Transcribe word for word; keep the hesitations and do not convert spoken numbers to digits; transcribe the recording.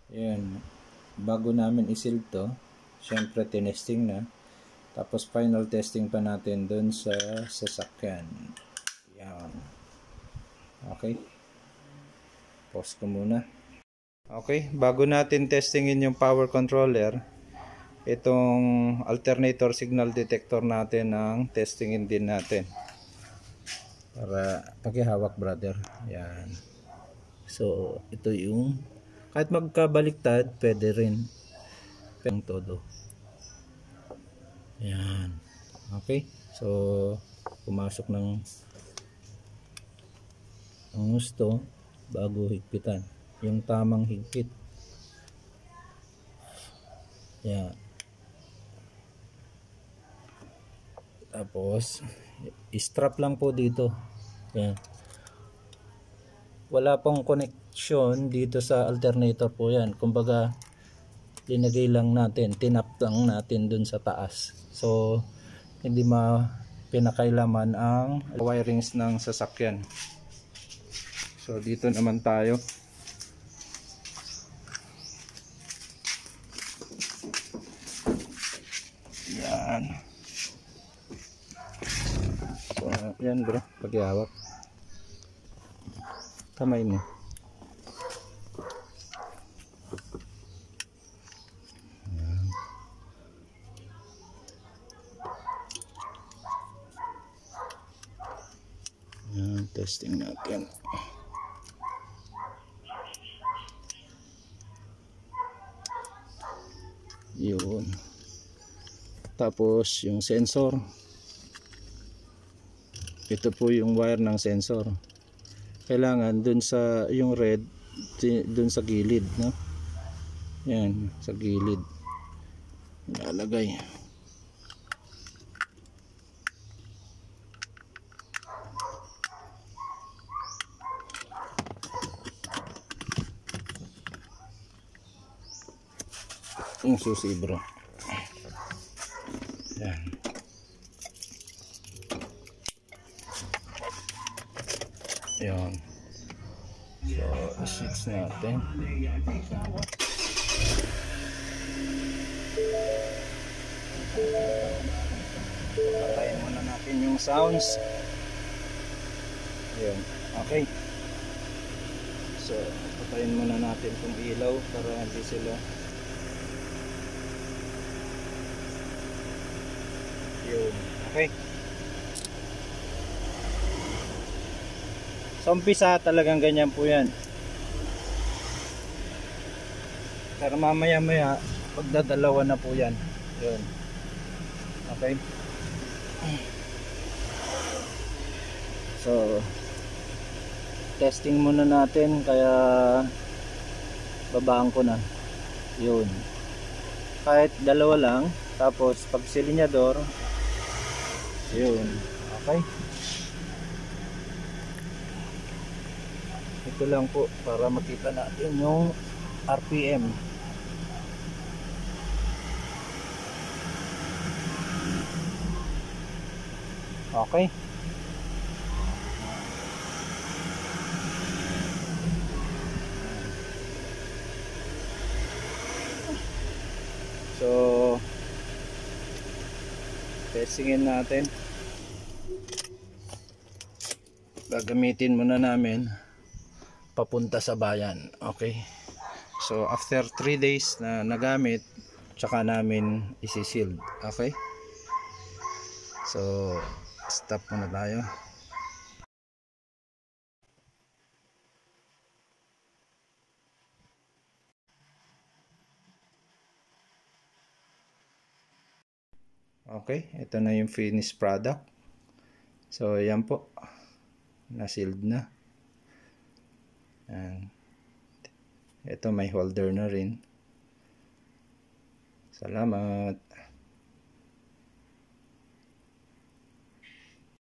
Ayan. Bago namin isil to, syempre tinesting na. Tapos final testing pa natin dun sa sasakyan. Ayan. Okay. Pause ko muna. Okay, bago natin testingin yung power controller, itong alternator signal detector natin ang testingin din natin. Para pakihawak brother. Ayan. So, ito yung kahit magkabaliktad, pwede rin. Pwede todo. Ayan. Okay. So, pumasok ng ang gusto bago higpitan. Yung tamang higpit. Ayan. Tapos, strap lang po dito. Ayan. Wala pong connection dito sa alternator po yan. Kumbaga, linagay lang natin, tinap lang natin dun sa taas. So, hindi ma pinakailaman ang wirings ng sasakyan. So, dito naman tayo. Yan. So, yan bro, paghihawak. Kamay mo. Yan, testing natin. Yun. Tapos yung sensor. Ito po yung wire ng sensor. Kailangan dun sa yung red dun sa gilid, no? Yan, sa gilid. Ilalagay. Yung susi bro. Yan. Yan. So, switch natin. Patayin muna natin yung sounds. Yan. Okay. So, patayin muna natin itong ilaw para hindi sila yun. Okay. Sa umpisa talagang ganyan po yan. Pero mamaya maya pagdadalawa na po yan. Yun. Okay. So testing muna natin, kaya babaan ko na. Yun. Kahit dalawa lang. Tapos pag silinyador, yun. Okay. Ito lang po para makita natin yung R P M. Okay. So testingin natin. Gagamitin muna namin papunta sa bayan. Okay. So after three days na nagamit, tsaka namin isi-sealed. Okay. So stop muna tayo. Okay, ito na yung finished product. So yan po, na-sealed na. And ito may holder na rin. Salamat.